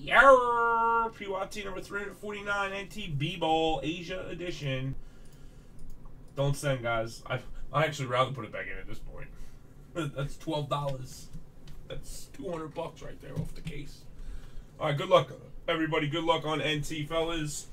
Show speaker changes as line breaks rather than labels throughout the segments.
Yarr! PYT number 349, NT B-Ball, Asia edition. Don't send, guys. I actually rather put it back in at this point. That's $12. That's $200 right there off the case. All right, good luck, everybody. Good luck on NT, fellas.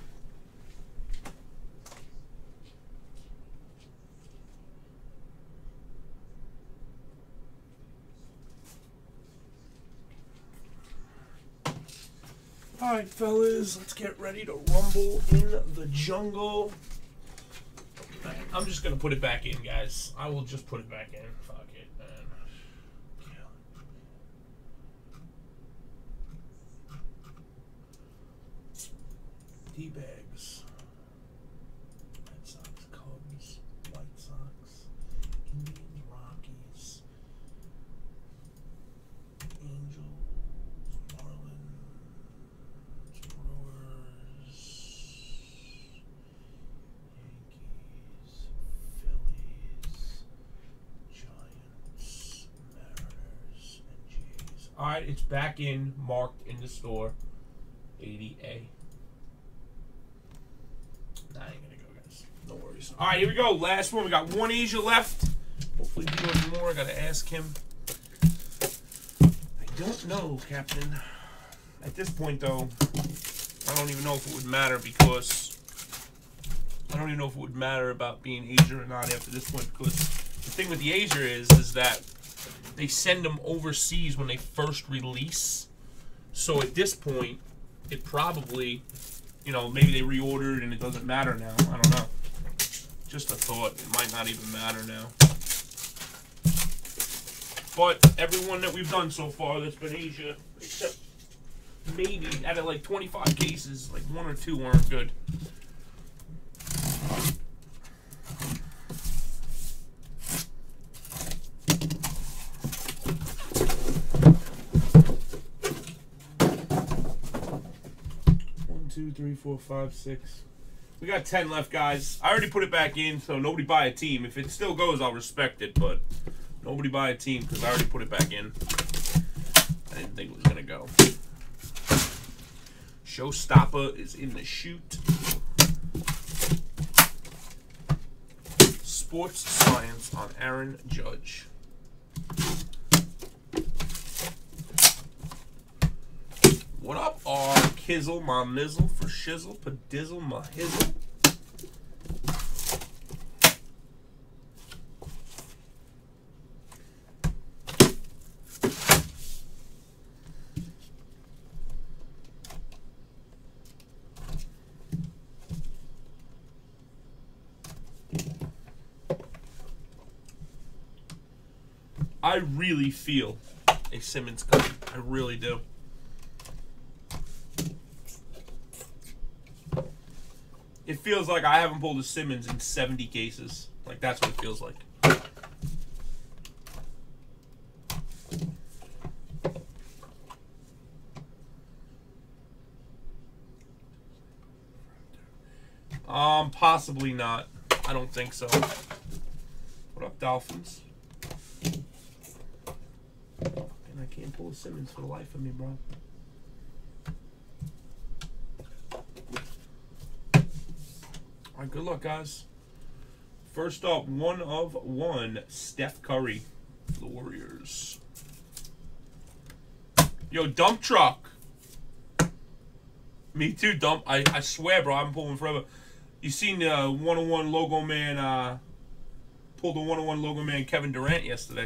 All right, fellas, let's get ready to rumble in the jungle. I'm just going to put it back in, guys. I will just put it back in. Fuck it, man. D-bags. Red Sox, Cubs, White Sox, Indians, Rockies, Angels, Marlins, Brewers, Yankees, Phillies, Giants, Mariners, and Jays. Alright, it's back in, marked in the store. 80A. Nah, I ain't gonna go, guys. No worries. Alright, here we go. Last one. We got one Asia left. Hopefully he doing more. I gotta ask him. I don't know, Captain. At this point, though, I don't even know if it would matter because I don't even know if it would matter about being Asia or not after this point, because the thing with the Asia is that they send them overseas when they first release. So at this point, it probably, you know, maybe they reordered and it doesn't matter now. I don't know. Just a thought. It might not even matter now. But everyone that we've done so far that's been Asia, except maybe out of like 25 cases, like 1 or 2 weren't good. Two, 3, 4, 5, 6. We got 10 left, guys. I already put it back in, so nobody buy a team. If it still goes, I'll respect it, but nobody buy a team because I already put it back in. I didn't think it was gonna go. Showstopper is in the chute. Sports Science on Aaron Judge. What up, R? Kizzle, my mizzle, for shizzle, padizzle, my hizzle. I really feel a Simmons coming. I really do. It feels like I haven't pulled a Simmons in 70 cases. Like, that's what it feels like. Possibly not. I don't think so. What up, Dolphins? And I can't pull a Simmons for the life of me, bro. All right, good luck, guys. First up, 1 of 1, Steph Curry, the Warriors. Yo, dump truck. Me too, dump. I swear, bro, I'm pulling forever. You seen the 101 logo man, pulled the 101 logo man Kevin Durant yesterday.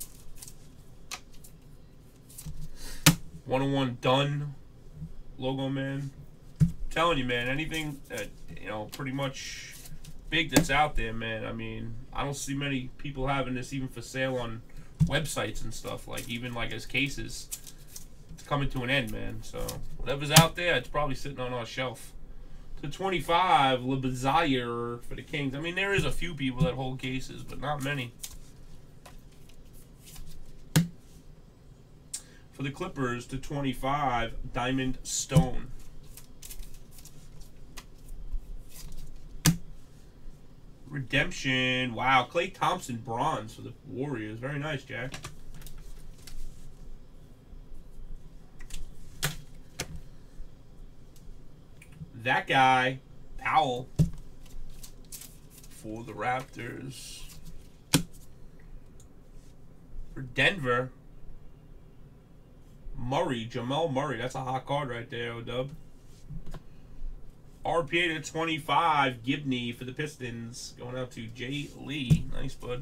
101 done logo man. I'm telling you, man, anything that, you know, pretty much big that's out there, man. I mean, I don't see many people having this even for sale on websites and stuff, like even like as cases. It's coming to an end, man. So whatever's out there, it's probably sitting on our shelf. To 25, LeBazire for the Kings. I mean, there is a few people that hold cases, but not many. For the Clippers, to 25, Diamond Stone. Redemption. Wow, Klay Thompson bronze for the Warriors. Very nice, Jack. That guy, Powell, for the Raptors. For Denver, Murray, Jamal Murray. That's a hot card right there, O-Dub. RPA to 25, Gibney for the Pistons. Going out to Jay Lee. Nice, bud.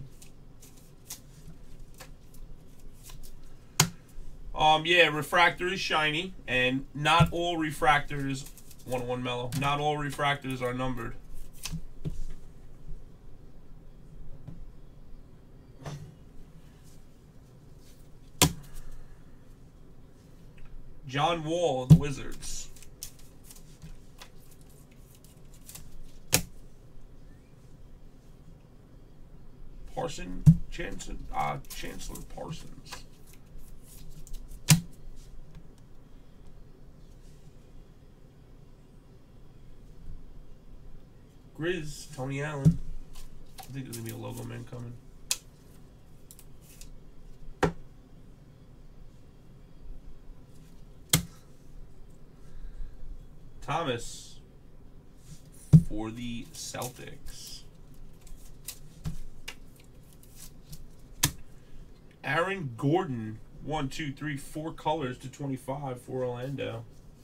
Yeah, refractor is shiny, and not all refractors, 101 mellow, not all refractors are numbered. John Wall, the Wizards. Chancellor Parsons. Grizz, Tony Allen. I think there's going to be a logo man coming. Thomas for the Celtics. Aaron Gordon, 1, 2, 3, 4 colors to 25 for Orlando.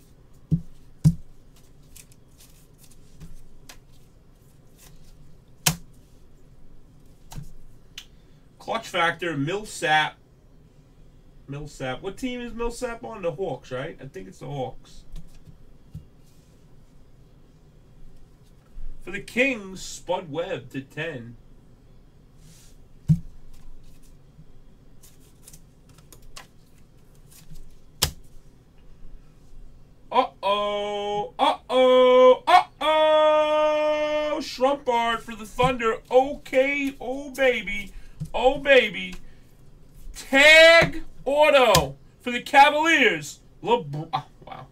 Clutch factor, Millsap. What team is Millsap on? The Hawks, right? I think it's the Hawks. For the Kings, Spud Webb to 10. Schrumpard for the Thunder. Okay, oh baby. Oh baby. Tag auto for the Cavaliers. Wow.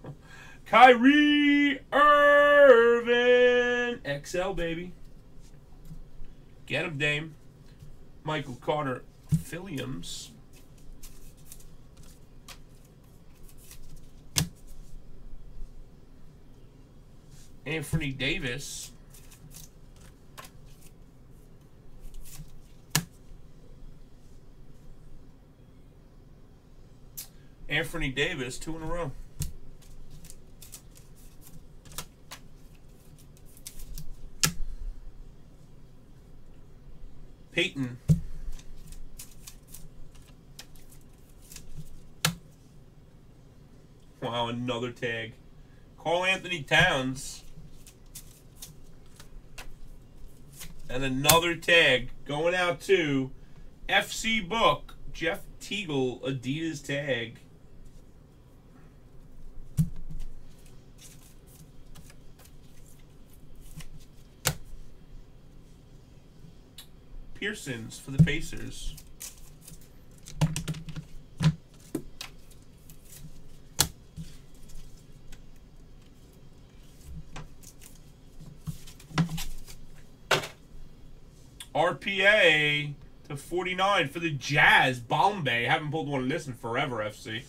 Kyrie Irving. XL, baby. Get him, Dame. Michael Carter Williams. Anthony Davis. Anthony Davis, 2 in a row. Peyton. Wow, another tag. Karl Anthony Towns. And another tag going out to FC Book, Jeff Teagle, Adidas tag. Pearsons for the Pacers. RPA to 49 for the Jazz. Bombay. Haven't pulled one of this in forever, FC.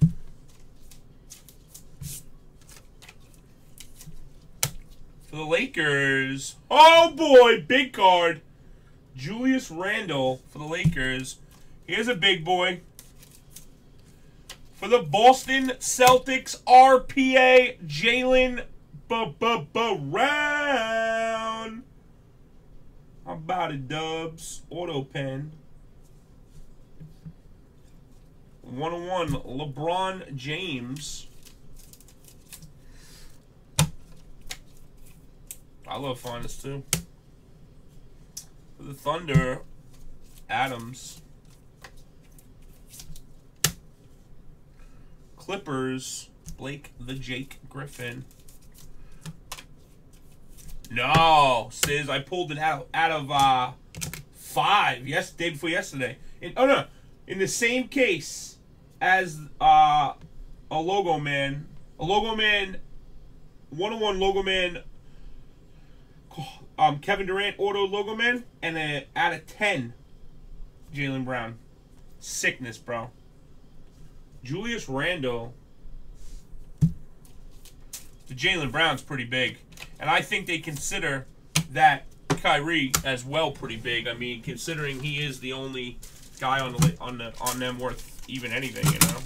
For the Lakers. Oh boy, big card. Julius Randle for the Lakers. Here's a big boy. For the Boston Celtics, RPA, Jalen Brown. How about it, Dubs? Auto pen. 101, LeBron James. I love finest too. For the Thunder, Adams. Clippers, Blake the Jake Griffin. No, Sis, I pulled it out of 5. Yes, day before yesterday. Oh no, in the same case as a logo man, 101 logo man. Kevin Durant auto logo man, and then out of 10, Jaylen Brown. Sickness, bro. Julius Randle. the Jaylen Brown's pretty big. And I think they consider that Kyrie as well pretty big. I mean, considering he is the only guy on them worth even anything, you know.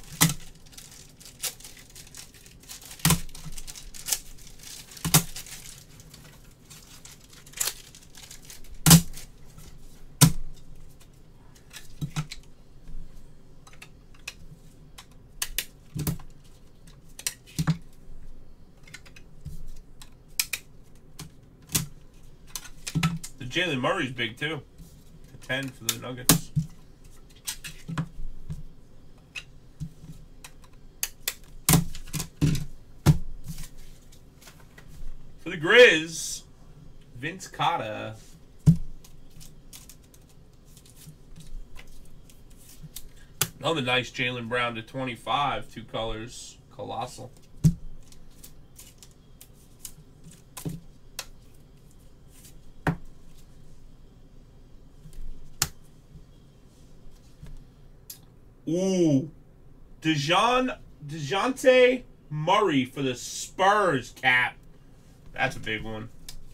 Jalen Murray's big too. 10 for the Nuggets. For the Grizz, Vince Carter. Another nice Jaylen Brown to 25, 2 colors, colossal. Ooh, DeJounte Murray for the Spurs cap. That's a big one.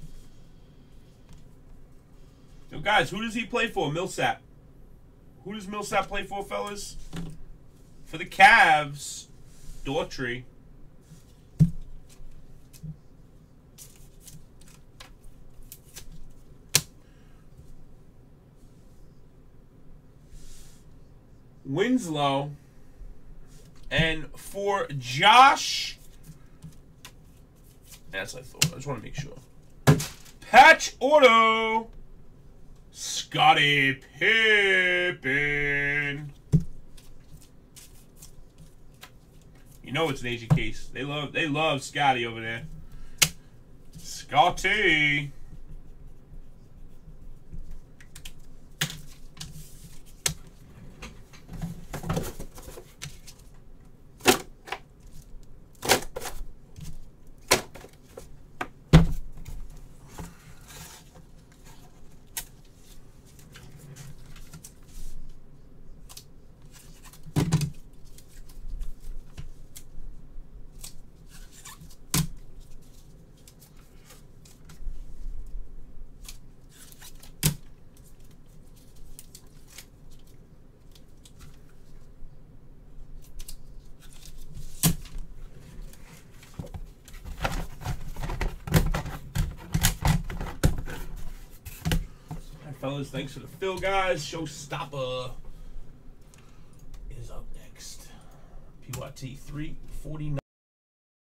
So guys, who does he play for? Millsap. Who does Millsap play for, fellas? For the Cavs, Daughtry. Winslow. And for Josh, as I thought, I just want to make sure. Patch auto, Scottie Pippen. You know it's an Asian case. They love Scottie over there. Scottie. Fellas, thanks for the fill, guys. Showstopper is up next. PYT 349.